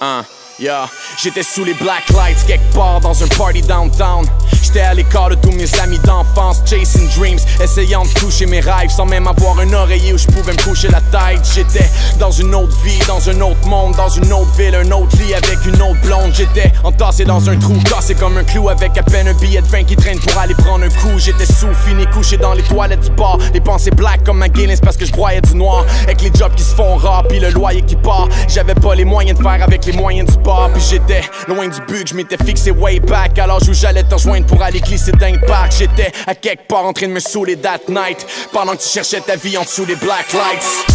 Yeah. J'étais sous les black lights quelque part dans un party downtown. J'étais à l'écart de tous mes amis d'enfance, chasing dreams, essayant de toucher mes rêves sans même avoir un oreiller où je pouvais me coucher la tête. J'étais dans une autre vie, dans un autre monde, dans une autre ville, un autre lit avec une autre blonde. J'étais entassé dans un trou, cassé comme un clou avec à peine un billet de 20 qui traîne pour aller prendre un coup. J'étais sous, fini, couché dans les toilettes du bar, les pensées black comme ma Guinness parce que je broyais du noir. Avec les jobs qui se font rares puis le loyer qui part, j'avais pas les moyens de faire avec les moyens du bar. Puis j'étais loin du but que je m'étais fixé way back, à l'âge où j'allais te rejoindre pour aller glisser d'un parc. J'étais à quelque part en train de me saouler that night, pendant que tu cherchais ta vie en dessous des black lights.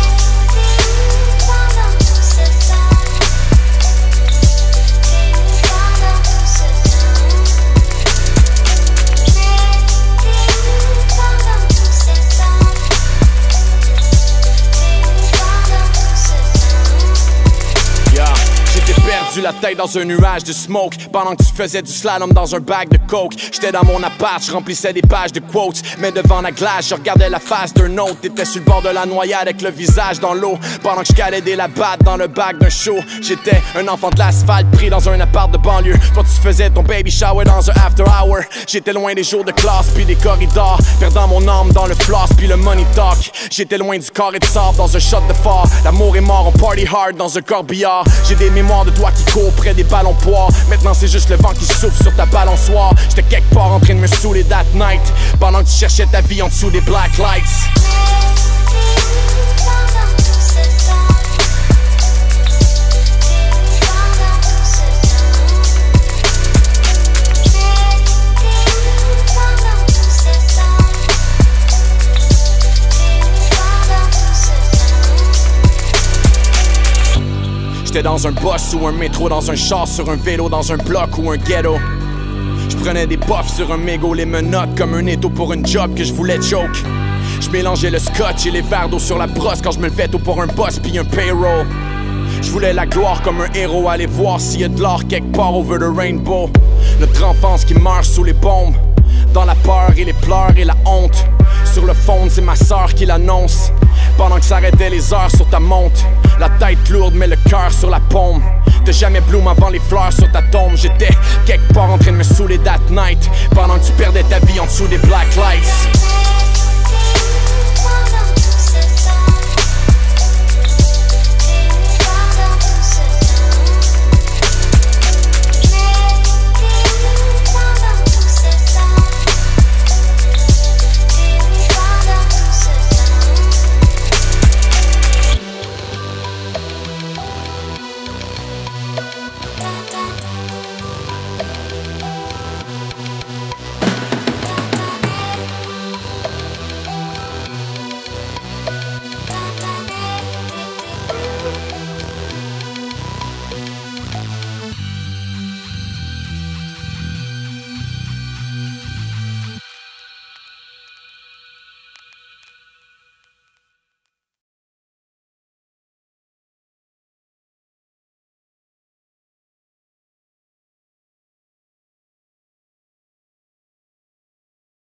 La tête dans un nuage de smoke pendant que tu faisais du slalom dans un bag de coke. J'étais dans mon appart, je remplissais des pages de quotes, mais devant la glace, je regardais la face d'un autre. T'étais sur le bord de la noyade avec le visage dans l'eau, pendant que je calais des labattes dans le bac d'un show. J'étais un enfant de l'asphalte pris dans un appart de banlieue. Toi tu faisais ton baby shower dans un after hour. J'étais loin des jours de classe puis des corridors, perdant mon âme dans le floss puis le money talk. J'étais loin du carré de sable dans un shot de phare. L'amour est mort, on party hard dans un corbillard. J'ai des mémoires de toi qui court près des ballons poires. Maintenant c'est juste le vent qui souffle sur ta balançoire. J'étais quelque part en train de me saouler that night, pendant que tu cherchais ta vie en dessous des black lights. J'étais dans un bus ou un métro, dans un char, sur un vélo, dans un bloc ou un ghetto. Je prenais des puffs sur un mégot, les menottes comme un étau pour une job que je voulais choke. Je mélangeais le scotch et les verres d'eau sur la brosse quand je me levais tôt pour un boss puis un payroll. Je voulais la gloire comme un héros, aller voir s'il y a de l'or quelque part over the rainbow. Notre enfance qui meurt sous les bombes, dans la peur et les pleurs et la honte. Sur le fond, c'est ma sœur qui l'annonce, pendant que s'arrêtaient les heures sur ta montre. La tête lourde mais le cœur sur la paume. T'as jamais bloom avant les fleurs sur ta tombe. J'étais quelque part en train de me saouler that night, pendant que tu perdais ta vie en dessous des black lights.